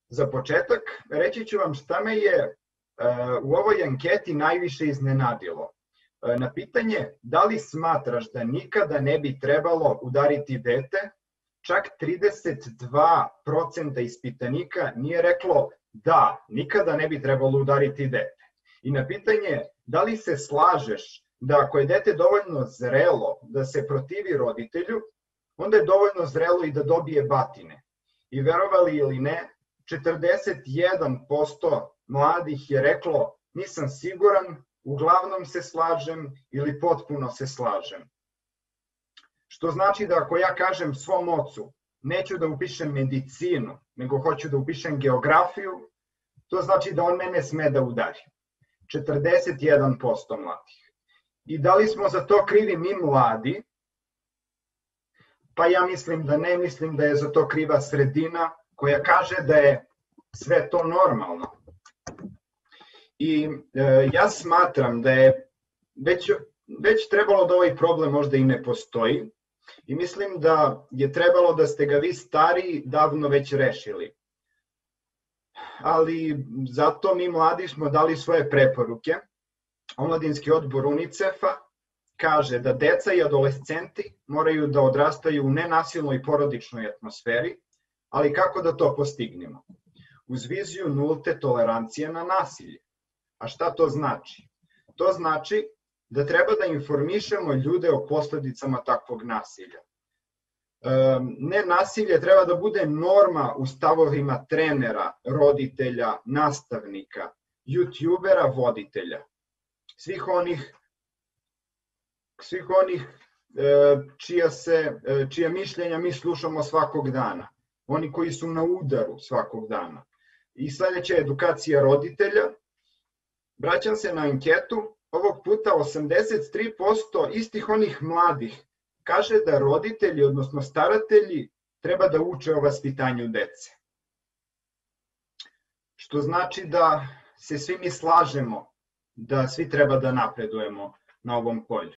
Za početak, reći ću vam šta me je u ovoj anketi najviše iznenadilo. Na pitanje da li smatraš da nikada ne bi trebalo udariti dete, čak 32% ispitanika nije reklo da, nikada ne bi trebalo udariti dete. I na pitanje da li se slažeš da ako je dete dovoljno zrelo da se protivi roditelju, onda je dovoljno zrelo i da dobije batine. I verovali ili ne, 41% mladih je reklo nisam siguran, uglavnom se slažem ili potpuno se slažem. Što znači da ako ja kažem svom ocu neću da upišem medicinu, nego hoću da upišem geografiju, to znači da on mene sme da udari. 41% mladih. I da li smo za to krivi mi mladi? Pa ja mislim da ne, mislim da je za to kriva sredina koja kaže da je sve to normalno. I ja smatram da je već trebalo da ovaj problem možda i ne postoji i mislim da je trebalo da ste ga vi stariji davno već rešili. Ali zato mi mladi smo dali svoje preporuke. Omladinski odbor UNICEF-a kaže da deca i adolescenti moraju da odrastaju u nenasilnoj porodičnoj atmosferi, ali kako da to postignemo? Uz viziju nulte tolerancije na nasilje. A šta to znači? To znači da treba da informišemo ljude o posledicama takvog nasilja. Nenasilje treba da bude norma u stavovima trenera, roditelja, nastavnika, youtubera, voditelja. Svih onih čija mišljenja mi slušamo svakog dana. Oni koji su na udaru svakog dana. I sledeća edukacija roditelja. Vraćam se na anketu. Ovog puta 83% istih onih mladih kaže da roditelji, odnosno staratelji, treba da uče o vaspitanju dece. Što znači da se svi mi slažemo da svi treba da napredujemo na ovom polju.